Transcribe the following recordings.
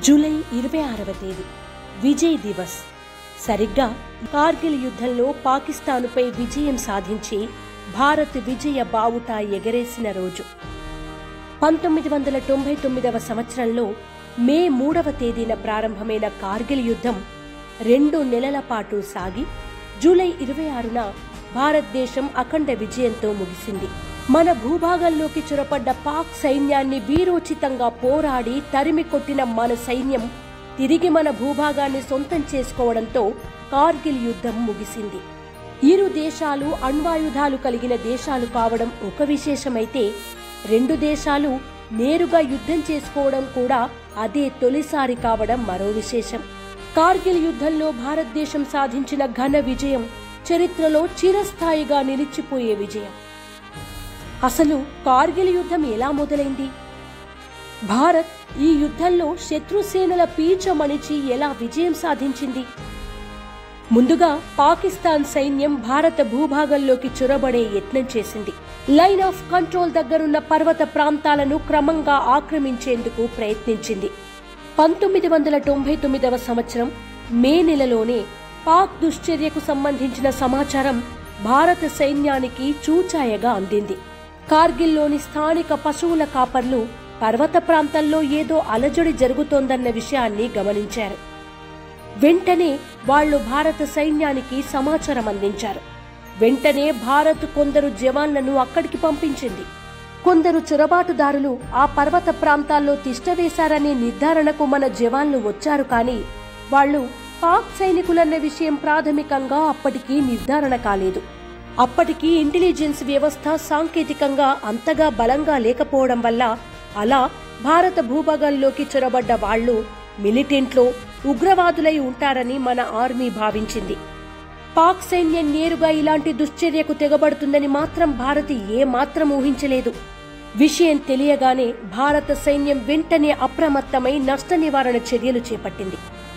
July 26వ తేదీ విజయ్ దివస్. సరిగ్గా కార్గిల్ యుద్ధంలో పాకిస్తానుపై విజయం సాధించి భారత్ విజయ బావుటా ఎగరేసిన రోజు. 1999వ సంవత్సరంలో మే 3వ తేదీన ప్రారంభమైన కార్గిల్ యుద్ధం 2 నెలల పాటు సాగి జూలై 26న భారతదేశం అఖండ విజయంతో ముగిసింది. మన భూభాగంలోకి చొరపడ్డ పాక్ సైన్యాన్ని వీరోచితంగా పోరాడి తరిమి కొట్టిన మన సైన్యం తిరిగి మన భూభాగాన్ని సొంతం చేసుకోవడంతో కార్గిల్ యుద్ధం ముగిసింది. ఇరు దేశాలు అణ్వాయుధాలు కలిగిన దేశాలు కావడం ఒక విశేషమైతే, 2 దేశాలు నేరుగా యుద్ధం చేసుకోవడం కూడా అదే తొలిసారి కావడం మరో విశేషం. కార్గిల్ యుద్ధంలో భారతదేశం సాధించిన ఘన విజయం చరిత్రలో చిరస్థాయిగా నిలిచిపోయే విజయం. అసలు కార్గిల్ యుద్ధం ఎలా మొదలైంది? భారత్ ఈ యుద్ధంలో శత్రుసేనల పీచమణిచి ఎలా విజయం సాధించింది? ముందుగా పాకిస్తాన్ సైన్యం భారత భూభాగంలోకి చొరబడే యత్నం చేసింది. లైన్ ఆఫ్ కంట్రోల్ దగ్గరున్న పర్వత ప్రాంతాలను క్రమంగా ఆక్రమించేందుకు ప్రయత్నించింది. 1999వ సంవత్సరం మే నెలలోనే పాక్ దుశ్చర్యకు సంబంధించిన సమాచారం భారత సైన్యానికి చూచాయగా అందింది. కార్గిల్లోని స్థానిక పశువుల కాపర్లు పర్వత ప్రాంతాల్లో ఏదో అలజడి జరుగుతోందన్న విషయాన్ని గమనించారు. వెంటనే వాళ్లు భారత సైన్యానికి సమాచారం అందించారు. వెంటనే భారత్ కొందరు జవాన్లను అక్కడికి పంపించింది. కొందరు చొరబాటుదారులు ఆ పర్వత ప్రాంతాల్లో తిష్టవేశారనే నిర్ధారణకు మన జవాన్లు వచ్చారు. కానీ వాళ్లు పాక్ సైనికులన్న విషయం ప్రాథమికంగా అప్పటికీ నిర్ధారణ కాలేదు. అప్పటికి ఇంటెలిజెన్స్ వ్యవస్థ సాంకేతికంగా అంతగా బలంగా లేకపోవడం వల్ల అలా భారత భూభాగంలోకి చొరబడ్డ వాళ్లు మిలిటెంట్లో ఉగ్రవాదులై ఉంటారని మన ఆర్మీ భావించింది. పాక్ సైన్యం నేరుగా ఇలాంటి దుశ్చర్యకు తెగబడుతుందని మాత్రం భారత్ ఏమాత్రం ఊహించలేదు. విషయం తెలియగానే భారత సైన్యం వెంటనే అప్రమత్తమై నష్ట నివారణ చర్యలు చేపట్టింది.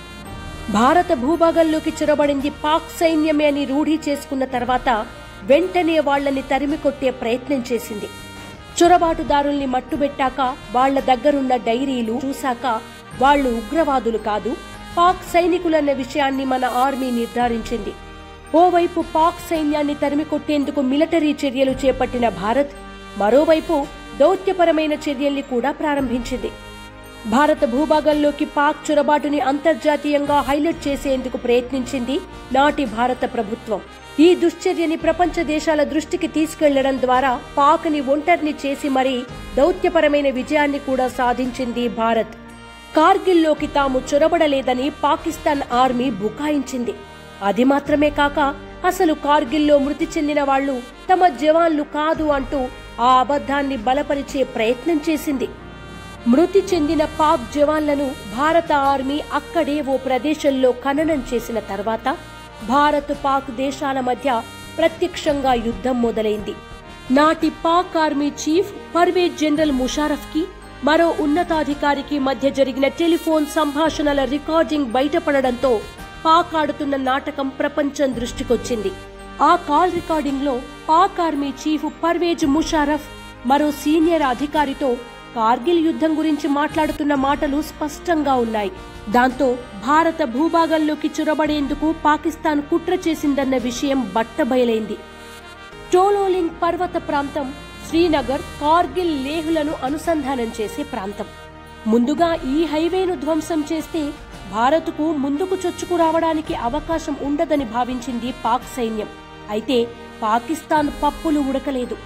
భారత భూభాగంలోకి చొరబడింది పాక్ సైన్యమే అని రూఢీ చేసుకున్న తర్వాత వెంటనే వాళ్లని తరిమికొట్టే ప్రయత్నం చేసింది. చొరబాటుదారుల్ని మట్టుబెట్టాక వాళ్ల దగ్గరున్న డైరీలు చూశాక వాళ్లు ఉగ్రవాదులు కాదు, పాక్ సైనికులన్న విషయాన్ని మన ఆర్మీ నిర్ధారించింది. ఓవైపు పాక్ సైన్యాన్ని తరిమికొట్టేందుకు మిలిటరీ చర్యలు చేపట్టిన భారత్ మరోవైపు దౌత్యపరమైన చర్యల్ని కూడా ప్రారంభించింది. భారత భూభాగంలోకి పాక్ చొరబాటుని అంతర్జాతీయంగా హైలైట్ చేసేందుకు ప్రయత్నించింది నాటి భారత ప్రభుత్వం. ఈ దుశ్చర్యని ప్రపంచ దేశాల దృష్టికి తీసుకెళ్లడం ద్వారా పాక్ని ఒంటరిని చేసి మరీ దౌత్యపరమైన విజయాన్ని కూడా సాధించింది భారత్. కార్గిల్లోకి తాము చొరబడలేదని పాకిస్తాన్ ఆర్మీ బుకాయించింది. అది మాత్రమే కాక అసలు కార్గిల్లో మృతి చెందిన వాళ్లు తమ జవాన్లు కాదు అంటూ ఆ అబద్ధాన్ని బలపరిచే ప్రయత్నం చేసింది. మృతి చెందిన పాక్ జవాన్లను భారత ఆర్మీ అక్కడే ఓ ప్రదేశంలో ఖననం చేసిన తర్వాత భారత్ పాక్ దేశాల మధ్య ప్రత్యక్షంగా యుద్ధం మొదలైంది. నాటి Pak army chief Pervez general Musharraf కి మరో ఉన్నతాధికారికి మధ్య జరిగిన టెలిఫోన్ సంభాషణల రికార్డింగ్ బయటపడడంతో పాక్ ఆడుతున్న నాటకం ప్రపంచం దృష్టికొచ్చింది. ఆ కాల్ రికార్డింగ్ లో పాక్ ఆర్మీ చీఫ్ పర్వేజ్ ముషారఫ్ మరో సీనియర్ అధికారితో కార్గిల్ యుద్ధం గురించి మాట్లాడుతున్న మాటలు స్పష్టంగా ఉన్నాయి. దాంతో భారత భూభాగంలోకి చొరబడేందుకు పాకిస్తాన్ కుట్ర చేసిందన్న విషయం బట్టబయలైంది. టోలోలింగ్ పర్వత ప్రాంతం శ్రీనగర్, కార్గిల్, లేహ్లను అనుసంధానం చేసే ప్రాంతం. ముందుగా ఈ హైవేను ధ్వంసం చేస్తే భారత్కు ముందుకు చొచ్చుకు రావడానికి అవకాశం ఉండదని భావించింది పాక్ సైన్యం. అయితే పాకిస్తాన్ పప్పులు ఉడకలేదు.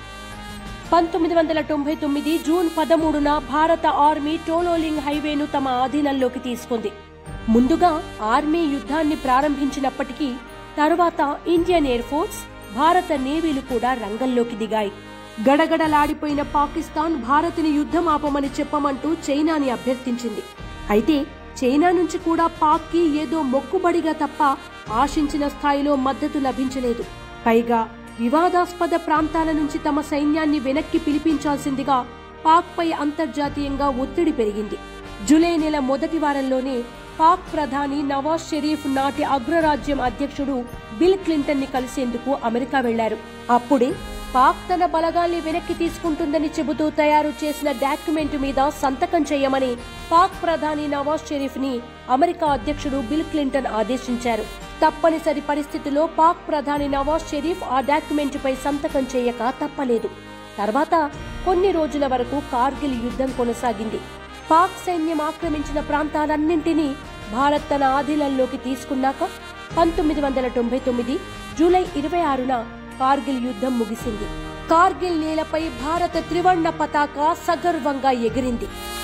1999 జూన్ 13న భారత ఆర్మీ టోలోలింగ్ హైవేను తమ ఆధీనంలోకి తీసుకుంది. ముందుగా ఆర్మీ యుద్ధాన్ని ప్రారంభించినప్పటికీ తరువాత ఇండియన్ ఎయిర్ ఫోర్స్, భారత నేవీలు కూడా రంగంలోకి దిగాయి. గడగడలాడిపోయిన పాకిస్తాన్ భారత్ని యుద్ధం ఆపమని చెప్పమంటూ చైనాని అభ్యర్థించింది. అయితే చైనా నుంచి కూడా పాక్కి ఏదో మొక్కుబడిగా తప్ప ఆశించిన స్థాయిలో మద్దతు లభించలేదు. పైగా వివాదాస్పద ప్రాంతాల నుంచి తమ సైన్యాన్ని వెనక్కి పిలిపించాల్సిందిగా పాక్పై అంతర్జాతీయంగా ఒత్తిడి పెరిగింది. జూలై నెల మొదటి వారంలోనే పాక్ ప్రధాని నవాజ్ షరీఫ్ నాటి అగ్రరాజ్యం అధ్యక్షుడు బిల్ క్లింటన్ ని కలిసేందుకు అమెరికా వెళ్లారు. అప్పుడే పాక్ తన బలగాల్ని వెనక్కి తీసుకుంటుందని చెబుతూ తయారు చేసిన డాక్యుమెంట్ మీద సంతకం చేయమని పాక్ ప్రధాని నవాజ్ షరీఫ్ ని అమెరికా అధ్యక్షుడు బిల్ క్లింటన్ ఆదేశించారు. తప్పనిసరి పరిస్థితిలో పాక్ ప్రధాని నవాజ్ షరీఫ్ ఆ డాక్యుమెంటుపై సంతకం చేయక తప్పలేదు. తర్వాత కొన్ని రోజుల వరకు కార్గిల్ యుద్ధం కొనసాగింది. పాక్ సైన్యం ఆక్రమించిన ప్రాంతాలన్నింటినీ భారత్ తన ఆధీనంలోకి తీసుకున్నాక 1999 జూలై 26న కార్గిల్ యుద్ధం ముగిసింది. కార్గిల్ నేలపై భారత త్రివర్ణ పతాక సగర్వంగా ఎగిరింది.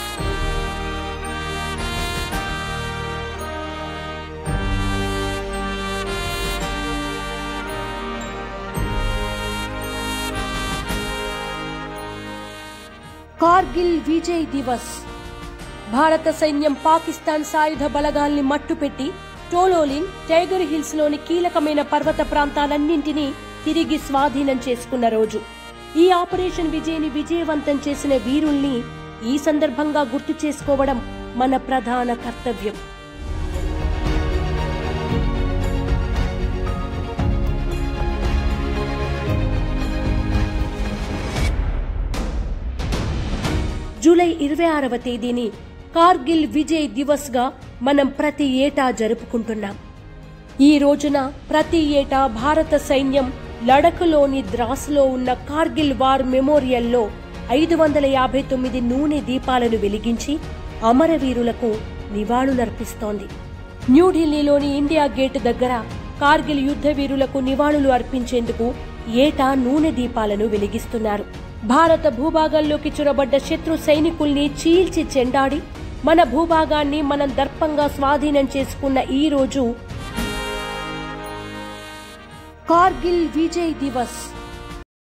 కార్గిల్ విజయ్ దివస్. భారత సైన్యం పాకిస్తాన్ సాయుధ బలగాల్ని మట్టుపెట్టి టోలోలింగ్, టైగర్ హిల్స్ లోని కీలకమైన పర్వత ప్రాంతాలన్నింటినీ తిరిగి స్వాధీనం చేసుకున్న రోజు. ఈ ఆపరేషన్ విజయ్ని విజయవంతం చేసిన వీరుల్ని ఈ సందర్భంగా గుర్తు చేసుకోవడం మన ప్రధాన కర్తవ్యం. జూలై 26వ తేదీని కార్గిల్ విజయ్ దివస్ గా మనం ప్రతి ఏటా జరుపుకుంటున్నాం. ఈ రోజున ప్రతి ఏటా భారత సైన్యం లడఖ్లోని ద్రాస్లో ఉన్న కార్గిల్ వార్ మెమోరియల్లో 559 నూనె దీపాలను వెలిగించి అమరవీరులకు నివాళులర్పిస్తోంది. న్యూఢిల్లీలోని ఇండియా గేట్ దగ్గర కార్గిల్ యుద్ధ వీరులకు నివాళులు అర్పించేందుకు ఏటా నూనె దీపాలను వెలిగిస్తున్నారు. భారత భూభాగంలోకి చొరబడ్డ శత్రు సైనికుల్ని చీల్చి చెండాడి మన భూభాగాన్ని మనం దర్పంగా స్వాధీనం చేసుకున్న ఈ రోజు కార్గిల్ విజయ్ దివస్.